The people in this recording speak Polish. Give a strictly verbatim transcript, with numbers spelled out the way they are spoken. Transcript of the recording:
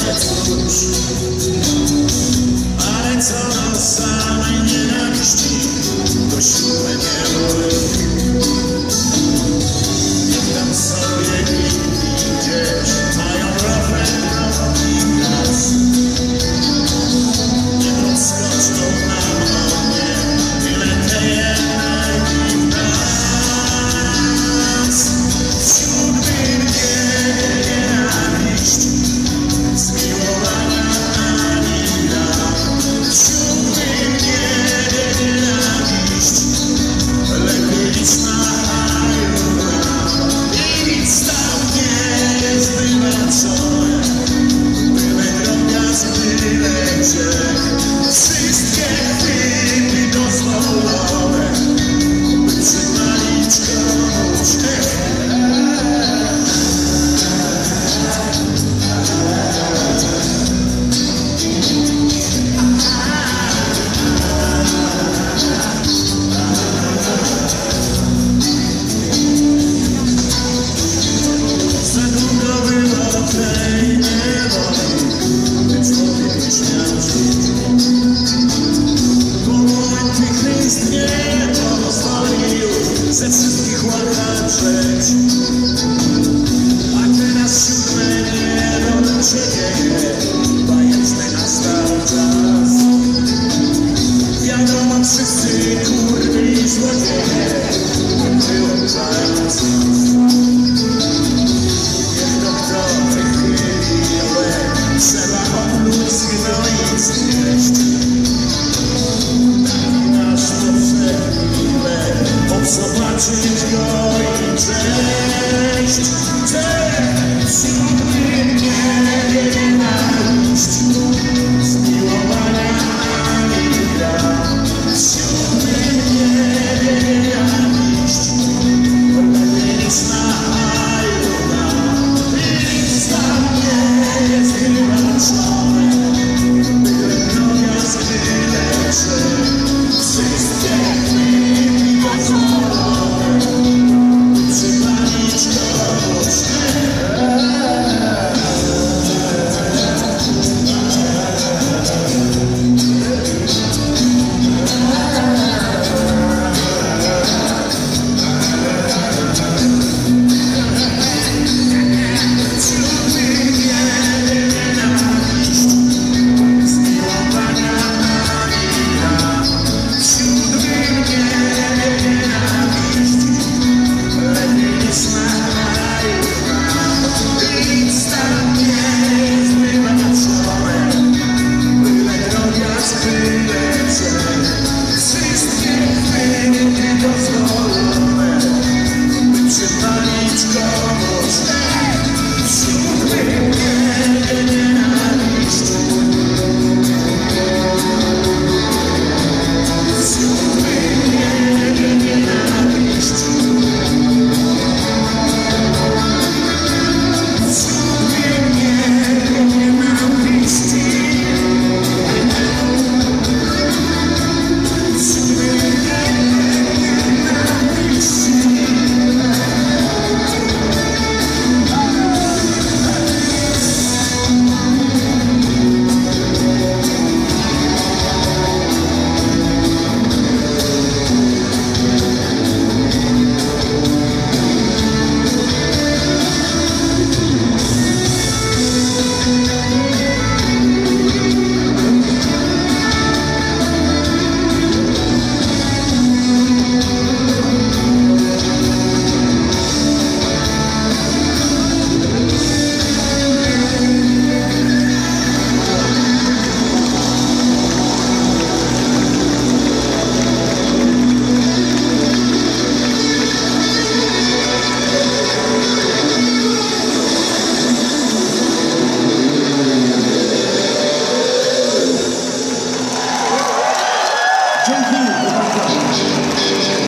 ale cóż, ale co do samej nienawiści, to siłę nie boli. Niech tam sobie inni gdzieś mają rafę i gaz. Nie podskoczą nam o mnie, tyle tej energii w nas. Wśród mnie nienawiść, zmiłowania ani ram. Wśród mnie nienawiść, lepiej nic na i nic tam nie jest wybaczone. Byle drobiazg, byle grzech, wszystkie chwyty dozwolone, by przywalić komuś. Za długo było tej niewoli, by człowiek nie śmiał żyć. Bo mój antychryst nie pozwolił ze wszystkich łatać żyć. A teraz siódme niebo nam się dzieje, bajeczny nastał czas. Wiadomo, wszyscy kurwy i złodzieje wyłączają nas. Niech to kto wychyli łeb, trzeba opluć, zgnoić, zjeść. Taki nasz powszechny łeb, obzobaczyć go i cześć. Cześć! Siódmy nienawiść, zmiłowania ani ram. Siódmy nienawiść, lepiej nic na nam. Nic tam nie jest wybaczone, byle drobiazg, byle grzech, wszystkie chwyty dozwolone, by przywalić komuś. Dziękuję.